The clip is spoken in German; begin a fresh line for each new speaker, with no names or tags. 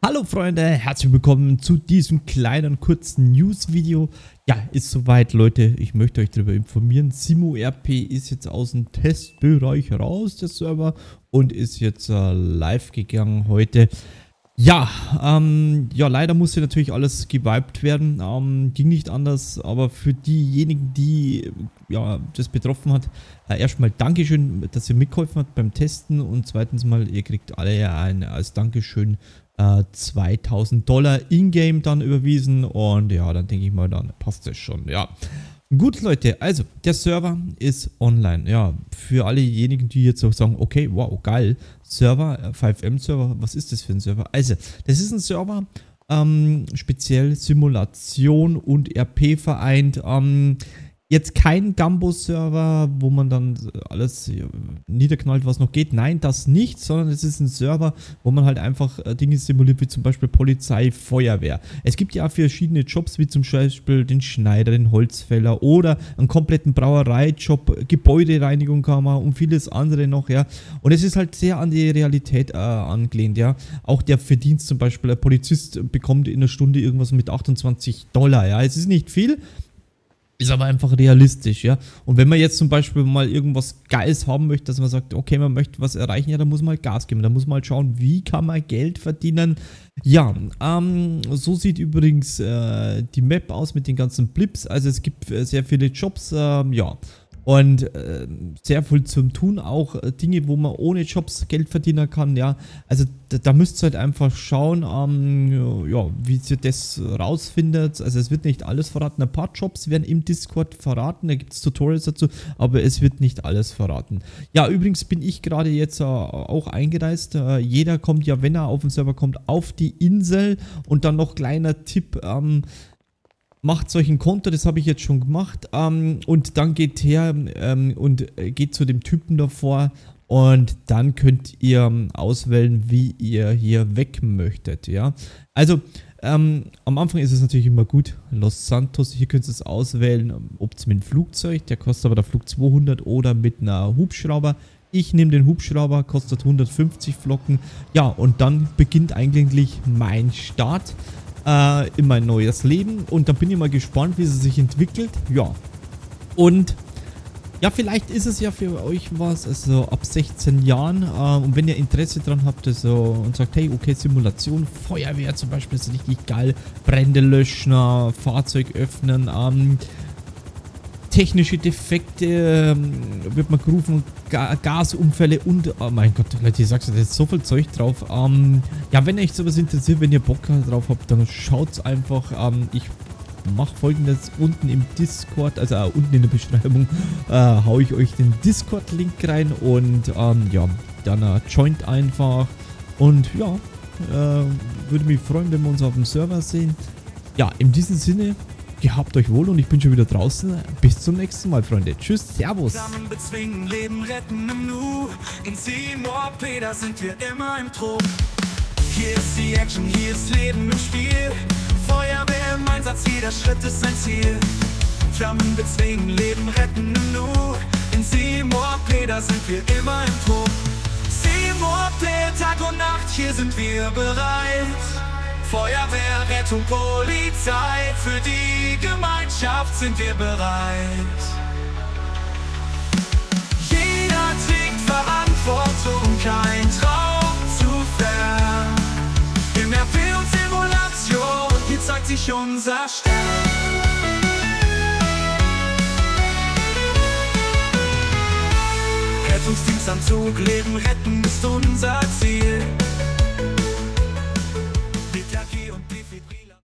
Hallo Freunde, herzlich willkommen zu diesem kleinen kurzen News-Video. Ja, ist soweit, Leute, ich möchte euch darüber informieren. SimoRP ist jetzt aus dem Testbereich raus, der Server, und ist jetzt live gegangen heute. Ja, leider musste natürlich alles gewiped werden, ging nicht anders, aber für diejenigen, die das betroffen hat, erstmal Dankeschön, dass ihr mitgeholfen habt beim Testen, und zweitens mal, ihr kriegt alle als Dankeschön $2000 in-game dann überwiesen, und ja, dann denke ich mal, dann passt das schon, ja. Gut, Leute, also der Server ist online. Ja, für allejenigen, die jetzt auch sagen, okay, wow, geil, Server, 5M-Server, was ist das für ein Server? Also, das ist ein Server, speziell Simulation und RP vereint. Jetzt kein Gumbo-Server, wo man dann alles niederknallt, was noch geht. Nein, das nicht, sondern es ist ein Server, wo man halt einfach Dinge simuliert, wie zum Beispiel Polizei, Feuerwehr. Es gibt ja verschiedene Jobs, wie zum Beispiel den Schneider, den Holzfäller oder einen kompletten Brauereijob, Gebäudereinigung kann man und vieles andere noch, ja. Und es ist halt sehr an die Realität angelehnt, ja. Auch der Verdienst zum Beispiel, ein Polizist bekommt in einer Stunde irgendwas mit $28, ja. Es ist nicht viel. Ist aber einfach realistisch, ja. Und wenn man jetzt zum Beispiel mal irgendwas Geiles haben möchte, dass man sagt, okay, man möchte was erreichen, ja, dann muss man halt Gas geben. Dann muss man halt schauen, wie kann man Geld verdienen. Ja, so sieht übrigens die Map aus mit den ganzen Blips. Also es gibt sehr viele Jobs, ja. Und sehr viel zum Tun, auch Dinge, wo man ohne Jobs Geld verdienen kann, ja. Also da müsst ihr halt einfach schauen, ja, wie ihr das rausfindet. Also es wird nicht alles verraten. Ein paar Jobs werden im Discord verraten, da gibt es Tutorials dazu, aber es wird nicht alles verraten. Ja, übrigens bin ich gerade jetzt auch eingereist. Jeder kommt ja, wenn er auf den Server kommt, auf die Insel. Und dann noch kleiner Tipp, macht solchen Konto, das habe ich jetzt schon gemacht, und dann geht her und geht zu dem Typen davor, und dann könnt ihr auswählen, wie ihr hier weg möchtet, ja. Also am Anfang ist es natürlich immer gut, Los Santos, hier könnt ihr es auswählen, ob es mit dem Flugzeug, der kostet aber der Flug 200, oder mit einer Hubschrauber. Ich nehme den Hubschrauber, kostet 150 Flocken, ja, und dann beginnt eigentlich mein Start in mein neues Leben, und da bin ich mal gespannt, wie es sich entwickelt. Ja, und ja, vielleicht ist es ja für euch was, also ab 16 Jahren, und wenn ihr Interesse dran habt, also, und sagt, hey, okay, Simulation, Feuerwehr zum Beispiel ist richtig geil, Brände löschen, Fahrzeug öffnen, technische Defekte, wird man gerufen, Gasunfälle und, oh mein Gott, Leute, ich sag's euch, da ist so viel Zeug drauf. Ja, wenn euch sowas interessiert, wenn ihr Bock drauf habt, dann schaut's einfach. Ich mache Folgendes unten im Discord, also unten in der Beschreibung, hau ich euch den Discord-Link rein, und ja, dann joint einfach, und ja, würde mich freuen, wenn wir uns auf dem Server sehen. Ja, in diesem Sinne, gehabt euch wohl, und ich bin schon wieder draußen. Bis zum nächsten Mal, Freunde. Tschüss, Servus.
Zusammen bezwingen, Leben retten im Nu. In SimoRP, da sind wir immer im Trupp. Hier ist die Action, hier ist Leben im Spiel. Feuerwehr im Einsatz, jeder Schritt ist ein Ziel. Flammen bezwingen, Leben retten im Nu. In SimoRP, da sind wir immer im Trupp. SimoRP, Tag und Nacht, hier sind wir bereit. Feuerwehr, Rettung, Polizei, für die Gemeinschaft sind wir bereit. Jeder trägt Verantwortung, kein Traum zu fern. Im RP und Simulation, hier zeigt sich unser Stern. Rettungsdienstanzug, Leben retten ist unser Ziel.